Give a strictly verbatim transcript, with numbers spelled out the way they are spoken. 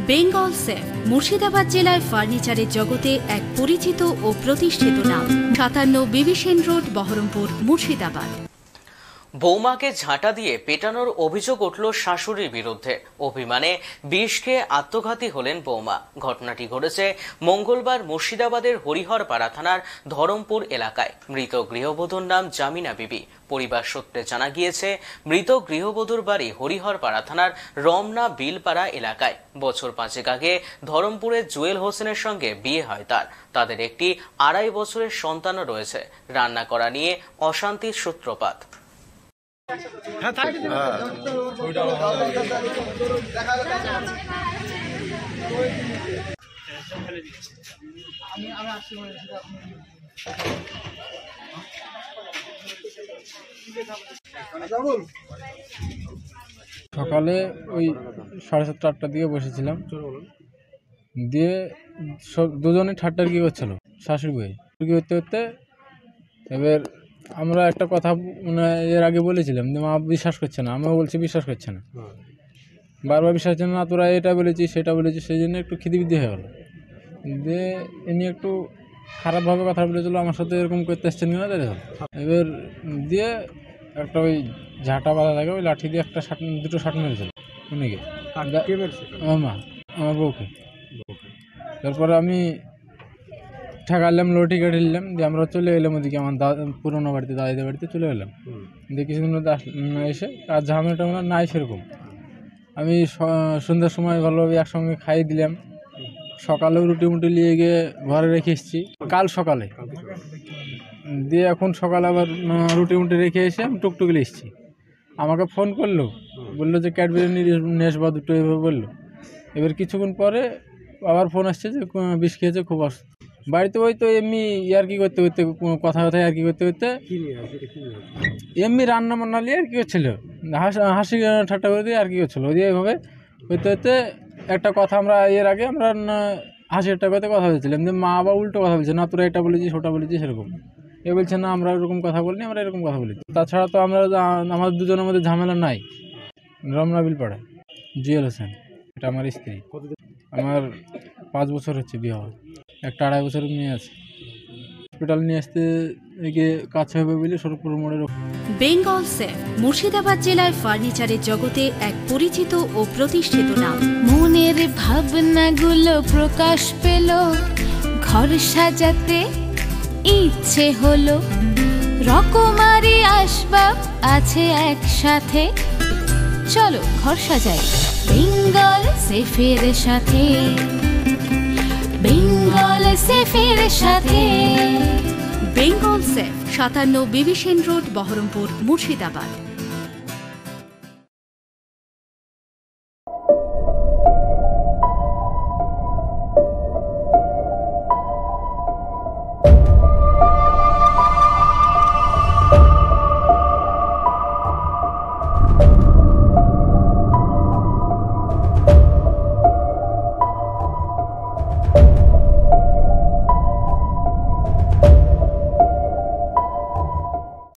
Bengal safe Murshidabad জেলায় ফার্নিচারের জগতে এক পরিচিত ও প্রতিষ্ঠিত নাম। সাতান্ন বিবি সেন রোড, বহরমপুর, মুর্শিদাবাদ। বৌমাকে ঝাঁটা দিয়ে পেটানোর অভিযোগ উঠল শাশুড়ির বিরুদ্ধে। অভিমানে বিষ খেয়ে আত্মঘাতী হলেন বৌমা। ঘটনাটি ঘটেছে মঙ্গলবার মুর্শিদাবাদের হরিহরপাড়া থানার ধরমপুর এলাকায়। মৃত গৃহবধূর নাম জামিনা বিবি। পরিবার সূত্রে জানা গিয়েছে, মৃত গৃহবধূর বাড়ি হরিহরপাড়া থানার রমনা বিলপাড়া এলাকায়। বছর পাঁচেক আগে ধরমপুরের জুয়েল হোসেনের সঙ্গে বিয়ে হয় তার। তাদের একটি আড়াই বছরের সন্তানও রয়েছে। রান্না করা নিয়ে অশান্তির সূত্রপাত। সকালে ওই সাড়ে সাতটা আটটার দিকে বসেছিলাম, দিয়ে দুজনে ঠাট্টার কি করছিল শাশুড়ি বই কি করতে করতে। এবার আমরা একটা কথা মানে এর আগে বলেছিলাম যে মা বিশ্বাস করছে না, আমিও বলছি বিশ্বাস করছে না, বারবার বিশ্বাস করছে না, তোরা এটা বলেছি সেটা বলেছি, সেই জন্য একটু খিদিবিদি হয়ে গেলো। দিয়ে এ নিয়ে একটু খারাপভাবে কথা বলেছিল, আমার সাথে এরকম করতে আসছেন কিনা তাই দেখো। এবার দিয়ে একটা ওই ঝাঁটা বাঁধা থাকে, ওই লাঠি দিয়ে একটা শাট দুটো শাট মেরেছিল অনেকে, আমার মা আমার বউকে। তারপরে আমি ঠেকালাম, লটি কেটে নিলাম, দিয়ে আমরা চলে এলাম ওদিকে আমার পুরোনো বাড়িতে, দাদিদের বাড়িতে চলে এলাম। দিয়ে কিছুদিন মধ্যে এসে আর ঝামেলাটা আমার নাই সেরকম। আমি সন্ধ্যার সময় ভালোভাবে একসঙ্গে খাইয়ে দিলাম। সকালেও রুটি মুটি নিয়ে গিয়ে ঘরে রেখে এসেছি কাল সকালে। দিয়ে এখন সকালে আবার রুটি মুটি রেখে এসে আমি টুকটুকি এসেছি। আমাকে ফোন করলো, বললো যে ক্যাডবেরি নেস বা দুটো এভাবে বললো। এবার কিছুক্ষণ পরে আবার ফোন আসছে যে বিষ খেয়েছে, খুব অসুস্থ। বাড়িতে ওই তো এমনি আর কি করতে করতে কথা কথায় আর কি করতে করতে এমনি রান্না বান্না নিয়ে আর কি করছিল, হাসি ঠাট্টা করে দিয়ে আর কি করছিল। ওই দিয়ে এইভাবে করতে করতে একটা কথা আমরা এর আগে আমরা হাসি ঠাট্টা করতে কথা বলছিলাম যে মা আবার উল্টো কথা বলছে, না তোরা এটা বলেছিস ওটা বলেছিস সেরকম। এ বলছে না আমরা এরকম কথা বলিনি, আমরা এরকম কথা বলেছি। তাছাড়া তো আমরা আমাদের দুজনের মধ্যে ঝামেলা নাই। রমনা বিলপাড়ায় জুয়েল হোসেন, এটা আমার স্ত্রী। আমার পাঁচ বছর হচ্ছে বিয়ে হওয়া, একটা আড়াই বছরের মেয়ে আছে। হসপিটাল নিয়ে আসতে এগিয়ে কাছে হবে বলে সরপুর মোড়ের। বেঙ্গল সেফ মুর্শিদাবাদ জেলায় ফার্নিচারের জগতে এক পরিচিত ও প্রতিষ্ঠিত নাম। মনের ভাবনাগুলো প্রকাশ পেল, ঘর সাজাতে ইচ্ছে হলো, রকমারি আসবাব আছে একসাথে, চলো ঘর সাজাই বেঙ্গল সেফের সাথে। বেঙ্গল সেফের সাথে। বেঙ্গল সেফ, সাতান্ন বিবি সেন রোড, বহরমপুর, মুর্শিদাবাদ।